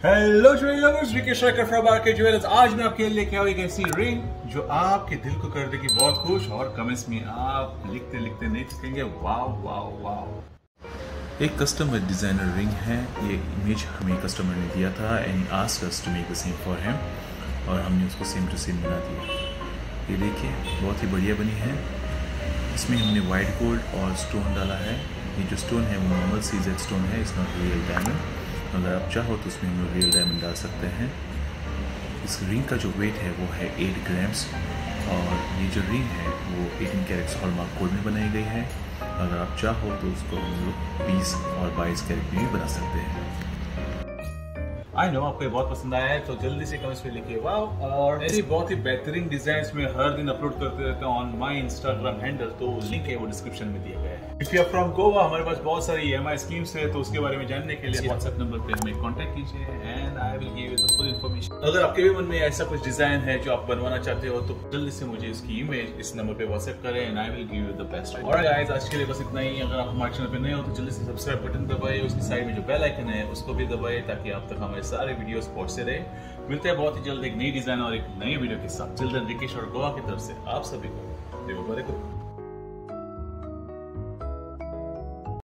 Hello jewellers, Vikesh from RK jewellers. आज मैं आपके लिए लेके आऊँ एक ऐसी रिंग जो आपके दिल को कर देगी बहुत खुश, और कमेंट्स में आप लिखते लिखते नहीं थकेंगे। Wow wow wow. एक कस्टमर डिजाइनर रिंग है। ये इमेज हमें कस्टमर ने दिया था and asked us to make the same for him, और हमने उसको सेम टू सेम बना दिया। ये देखिए, बहुत ही बढ़िया बनी है। इसमें हमने वाइट गोल्ड और स्टोन डाला है। ये जो स्टोन है वो नॉर्मल सीजेड स्टोन है, इट्स नॉट रियल डायमंड। अगर आप चाहो तो उसमें हम लोग रियल डायमंड डाल सकते हैं। इस रिंग का जो वेट है वो है 8 ग्राम्स, और ये जो रिंग है वो 18 कैरेट्स हॉलमार्क गोल्ड में बनाई गई है। अगर आप चाहो तो उसको हम लोग 20 और 22 कैरेट में भी बना सकते हैं। आई नो आपको ये बहुत पसंद आया है, तो जल्दी से कमेंट्स में लिखिए वाओ। और ऐसी बहुत ही बेहतरीन डिजाइन्स में हर दिन अपलोड करते रहते हैं ऑन माई इंस्टाग्राम हैंडल, तो लिंक है वो डिस्क्रिप्शन में दिया गया है। If you are from Goa, हमारे पास बहुत सारी EMI स्कीम्स है, तो उसके बारे में जानने के लिए व्हाट्सएप नंबर पे हमें कांटेक्ट कीजिए and I will give you the full information. अगर आपके भी मन में ऐसा कुछ डिजाइन है जो आप बनवाना चाहते हो, तो जल्दी से मुझे इसकी इमेज इस नंबर पे व्हाट्सएप करें and I will give you the best. और गाइस, आज के लिए बस इतना ही। अगर आप हमारे चैनल पे नए हो तो जल्दी से सब्सक्राइब बटन दबाइए, उसकी साइड में जो बेल आइकन है उसको भी दबाइए, ताकि आप तक हमारे सारे वीडियोस से रहे। मिलते हैं बहुत ही जल्द एक नई डिजाइन और एक नई वीडियो के साथ। चिल्ड्रन विकेश और गोवा की तरफ से आप सभी को